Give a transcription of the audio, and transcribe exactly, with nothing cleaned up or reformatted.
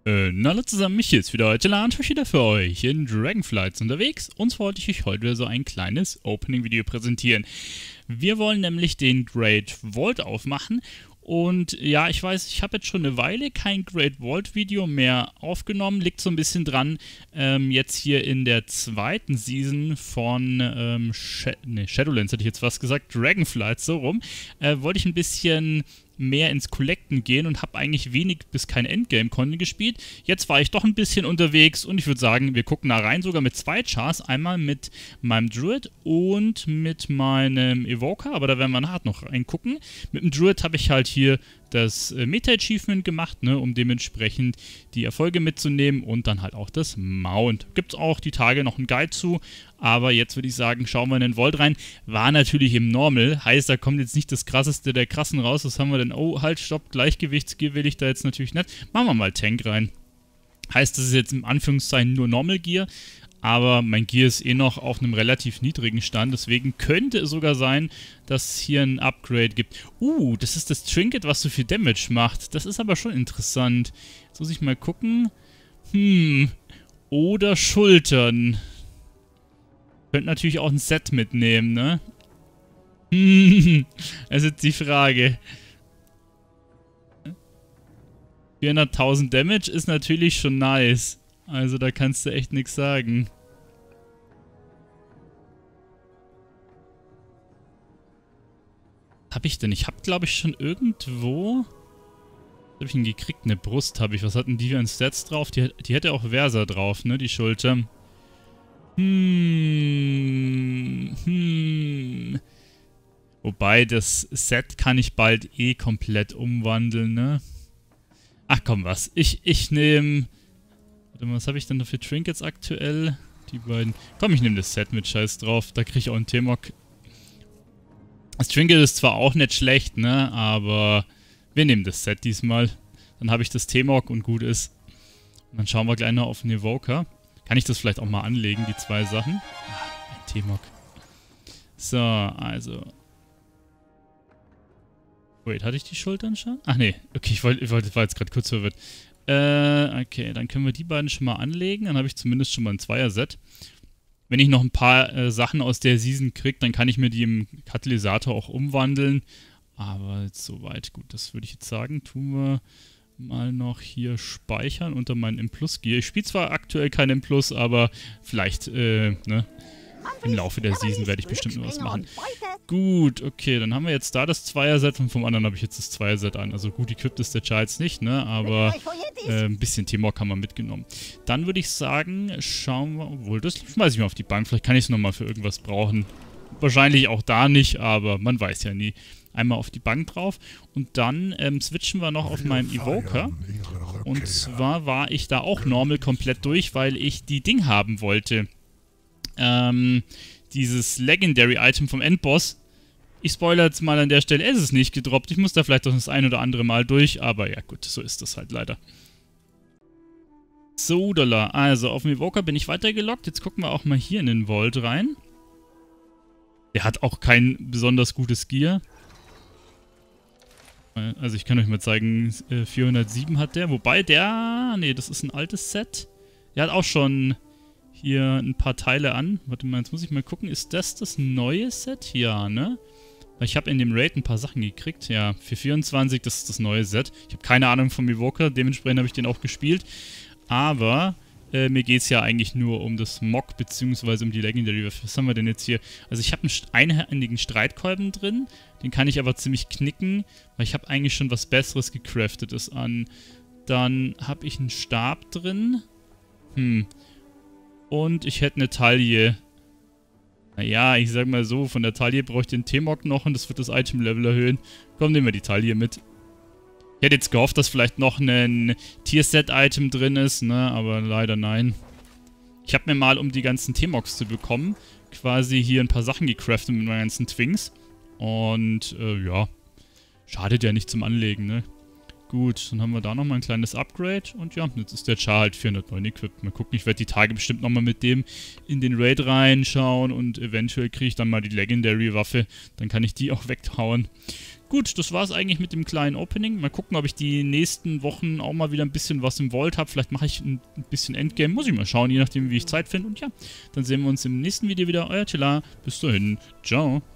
Äh, na hallo zusammen, mich ist wieder heute Lantosh wieder für euch in Dragonflights unterwegs. Uns wollte ich euch heute wieder so ein kleines Opening-Video präsentieren. Wir wollen nämlich den Great Vault aufmachen. Und ja, ich weiß, ich habe jetzt schon eine Weile kein Great Vault Video mehr aufgenommen. Liegt so ein bisschen dran, ähm, jetzt hier in der zweiten Season von ähm, Sh nee, Shadowlands, hätte ich jetzt fast gesagt, Dragonflights, so rum, äh, wollte ich ein bisschen mehr ins Collecten gehen und habe eigentlich wenig bis kein Endgame-Content gespielt. Jetzt war ich doch ein bisschen unterwegs und ich würde sagen, wir gucken da rein, sogar mit zwei Chars. Einmal mit meinem Druid und mit meinem Evoker, aber da werden wir nachher noch reingucken. Mit dem Druid habe ich halt hier das äh, Meta-Achievement gemacht, ne, um dementsprechend die Erfolge mitzunehmen und dann halt auch das Mount. Gibt es auch die Tage noch einen Guide zu, aber jetzt würde ich sagen, schauen wir in den Vault rein. War natürlich im Normal, heißt, da kommt jetzt nicht das krasseste der krassen raus. Was haben wir denn? Oh, halt, stopp, Gleichgewichtsgear will ich da jetzt natürlich nicht. Machen wir mal Tank rein. Heißt, das ist jetzt im Anführungszeichen nur Normal Gear, aber mein Gear ist eh noch auf einem relativ niedrigen Stand, deswegen könnte es sogar sein, dass es hier ein Upgrade gibt. Uh, das ist das Trinket, was so viel Damage macht. Das ist aber schon interessant. Jetzt muss ich mal gucken. Hm, oder Schultern. Könnt natürlich auch ein Set mitnehmen, ne? Hm, das ist jetzt die Frage. vierhunderttausend Damage ist natürlich schon nice. Also da kannst du echt nichts sagen. Was hab ich denn? Ich hab, glaube ich, schon irgendwo... Was hab ich denn gekriegt? Eine Brust habe ich. Was hatten die für ein Stats drauf? Die, die hätte auch Versa drauf, ne? Die Schulter. Hm... Hm... Wobei, das Set kann ich bald eh komplett umwandeln, ne? Ach komm, was. Ich, ich nehme... Warte mal, was habe ich denn da für Trinkets aktuell? Die beiden. Komm, ich nehme das Set mit Scheiß drauf. Da kriege ich auch einen T-Mog. Das Trinket ist zwar auch nicht schlecht, ne? Aber wir nehmen das Set diesmal. Dann habe ich das T-Mog und gut ist. Und dann schauen wir gleich noch auf den Evoker. Kann ich das vielleicht auch mal anlegen, die zwei Sachen? Ah, ein T-Mog. So, also... Wait, hatte ich die Schultern schon? Ach nee, okay, ich wollte, ich wollte, war jetzt gerade kurz verwirrt. Äh, okay, dann können wir die beiden schon mal anlegen. Dann habe ich zumindest schon mal ein Zweier-Set. Wenn ich noch ein paar äh, Sachen aus der Season kriege, dann kann ich mir die im Katalysator auch umwandeln. Aber jetzt soweit, gut, das würde ich jetzt sagen. Tun wir mal noch hier speichern unter meinen Implus-Gear. Ich spiele zwar aktuell kein Implus, aber vielleicht, äh, ne... Im Laufe der Season werde ich bestimmt noch was machen. Gut, okay, dann haben wir jetzt da das Zweier-Set und vom anderen habe ich jetzt das Zweier-Set an. Also gut equipped ist der Char jetzt nicht, ne, aber äh, ein bisschen T-Mog haben wir mitgenommen. Dann würde ich sagen, schauen wir, obwohl, das schmeiße ich mal auf die Bank. Vielleicht kann ich es nochmal für irgendwas brauchen. Wahrscheinlich auch da nicht, aber man weiß ja nie. Einmal auf die Bank drauf und dann ähm, switchen wir noch auf meinen Evoker. Und zwar war ich da auch normal komplett durch, weil ich die Ding haben wollte. Ähm, dieses Legendary-Item vom Endboss. Ich spoilere jetzt mal an der Stelle, es ist nicht gedroppt. Ich muss da vielleicht auch das ein oder andere Mal durch, aber ja gut, so ist das halt leider. So, Dollar. Also, auf dem Evoker bin ich weitergelockt. Jetzt gucken wir auch mal hier in den Vault rein. Der hat auch kein besonders gutes Gear. Also, ich kann euch mal zeigen, vierhundertsieben hat der. Wobei der, nee, das ist ein altes Set. Der hat auch schon... hier ein paar Teile an. Warte mal, jetzt muss ich mal gucken. Ist das das neue Set? Ja, ne? Weil ich habe in dem Raid ein paar Sachen gekriegt. Ja, für vierundzwanzig, das ist das neue Set. Ich habe keine Ahnung vom Evoker, dementsprechend habe ich den auch gespielt. Aber äh, mir geht es ja eigentlich nur um das Mock, beziehungsweise um die Legendary. Was haben wir denn jetzt hier? Also ich habe einen einhändigen Streitkolben drin. Den kann ich aber ziemlich knicken, weil ich habe eigentlich schon was Besseres gecraftetes an. Dann habe ich einen Stab drin. Hm. Und ich hätte eine Taille. Naja, ich sag mal so, von der Taille brauche ich den T-Mog noch und das wird das Item-Level erhöhen. Komm, nehmen wir die Taille mit. Ich hätte jetzt gehofft, dass vielleicht noch ein Tier-Set-Item drin ist, ne, aber leider nein. Ich habe mir mal, um die ganzen T-Mogs zu bekommen, quasi hier ein paar Sachen gecraftet mit meinen ganzen Twinks. Und, äh, ja, schadet ja nicht zum Anlegen, ne. Gut, dann haben wir da nochmal ein kleines Upgrade und ja, jetzt ist der Char halt vierhundertneun equipped. Mal gucken, ich werde die Tage bestimmt nochmal mit dem in den Raid reinschauen und eventuell kriege ich dann mal die Legendary Waffe, dann kann ich die auch weghauen. gut, das war es eigentlich mit dem kleinen Opening. Mal gucken, ob ich die nächsten Wochen auch mal wieder ein bisschen was im Vault habe. Vielleicht mache ich ein bisschen Endgame. Muss ich mal schauen, je nachdem, wie ich Zeit finde. Und ja, dann sehen wir uns im nächsten Video wieder. Euer Chilla. Bis dahin. Ciao.